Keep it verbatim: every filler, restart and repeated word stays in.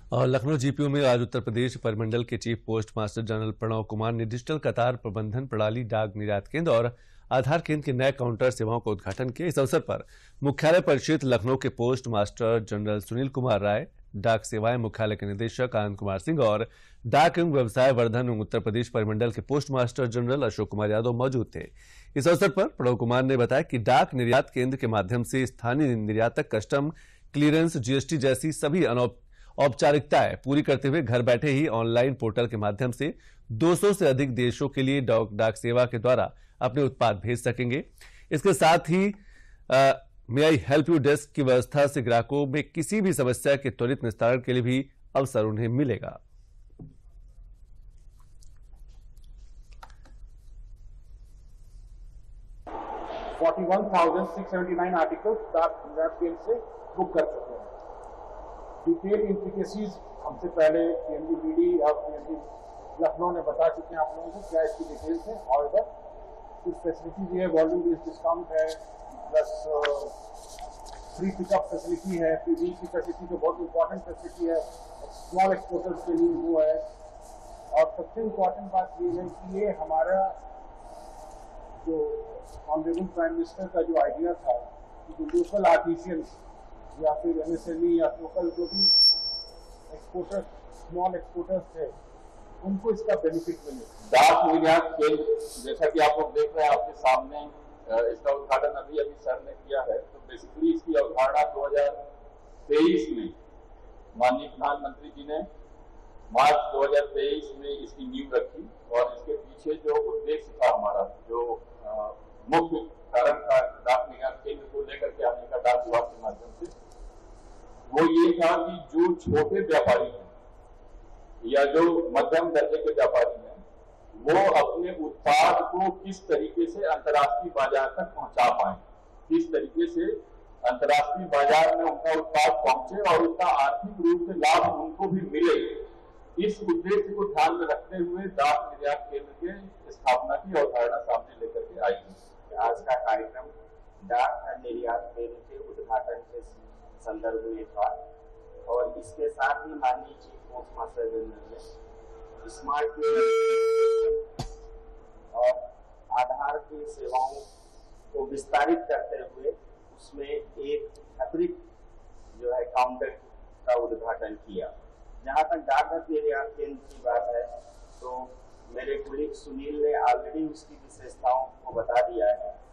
और लखनऊ जीपीओ में आज उत्तर प्रदेश परिमंडल के chief post master general Pranav Kumar ने डिजिटल कतार प्रबंधन प्रणाली, डाक निर्यात केंद्र और आधार केंद्र के नए काउंटर सेवाओं का उद्घाटन किया। इस अवसर पर मुख्यालय परिक्षेत्र लखनऊ के post master general Sunil Kumar Rai, डाक सेवाएं मुख्यालय के निदेशक आनंद कुमार सिंह और डाक एवं व्यवसाय वर्धन एवं उत्तर प्रदेश परिमंडल के post master general Ashok Kumar Yadav मौजूद थे। इस अवसर पर प्रणव कुमार ने बताया कि डाक निर्यात केंद्र के माध्यम से स्थानीय निर्यातक कस्टम क्लियरेंस, जीएसटी जैसी सभी औपचारिकताएं पूरी करते हुए घर बैठे ही ऑनलाइन पोर्टल के माध्यम से दो सौ से अधिक देशों के लिए डाक डाक सेवा के द्वारा अपने उत्पाद भेज सकेंगे। इसके साथ ही may I help you desk की व्यवस्था से ग्राहकों में किसी भी समस्या के त्वरित निस्तारण के लिए भी अवसर उन्हें मिलेगा। इकतालीस हज़ार छह सौ उन्यासी आर्टिकल्स डाक निर्यात केंद्र से बुक कर चुके हैं। डिटेल इंप्लीकेसीज हमसे पहले पीएनबी और पीएनबी लखनऊ ने बता चुके हैं आप लोगों को क्या इसकी डिटेल्स है। और इधर कुछ फैसिलिटी भी है, वॉल्यूम बेस्ड डिस्काउंट है, प्लस फ्री पिकअप फैसिलिटी है, पीवी की फैसिलिटी जो बहुत इंपॉर्टेंट फैसिलिटी है स्मॉल एक्सपोर्टर्स के लिए वो है। और सबसे इम्पॉर्टेंट बात ये है कि ये हमारा जो ऑनरेबल प्राइम मिनिस्टर का जो आइडिया था कि लोकल आर्टिशियंस या फिर एमएसएमई या लोकल जो भी एक्सपोर्टर्स, स्मॉल एक्सपोर्टर्स थे, उनको इसका बेनिफिट मिले। डाक निर्यात केंद्र जैसा कि आप लोग देख रहे हैं आपके सामने, इसका उद्घाटन अभी अभी सर ने किया है। तो बेसिकली इसकी अवधारणा दो हज़ार तेईस में माननीय प्रधानमंत्री जी ने मार्च दो हज़ार तेईस में इसकी नींव रखी। और इसके पीछे जो उद्देश्य था हमारा, जो मुख्य कारण था डाक निर्यात केंद्र को लेकर के आने का डाक विभाग के माध्यम से, वो ये था कि जो छोटे व्यापारी हैं या जो मध्यम दर्जे के व्यापारी हैं, वो अपने उत्पाद को किस तरीके से अंतर्राष्ट्रीय बाजार तक पहुंचा पाए, किस तरीके से अंतर्राष्ट्रीय बाजार में उनका उत्पाद पहुंचे और उसका आर्थिक रूप से लाभ उनको भी मिले। इस उद्देश्य को ध्यान में रखते हुए डाक निर्यात केंद्र के स्थापना की अवधारणा सामने लेकर के आई है। आज का कार्यक्रम डाक निर्यात केंद्र के उद्घाटन के संदर्भ में था और इसके साथ ही माननीय चीफ पोस्ट मास्टर जनरल ने स्मार्ट और आधार की सेवाओं को विस्तारित करते हुए उसमें एक अतिरिक्त जो है काउंटर का उद्घाटन किया। जहां तक डाक निर्यात केंद्र की बात है तो मेरे कुलीग सुनील ने ऑलरेडी उसकी विशेषताओं को बता दिया है।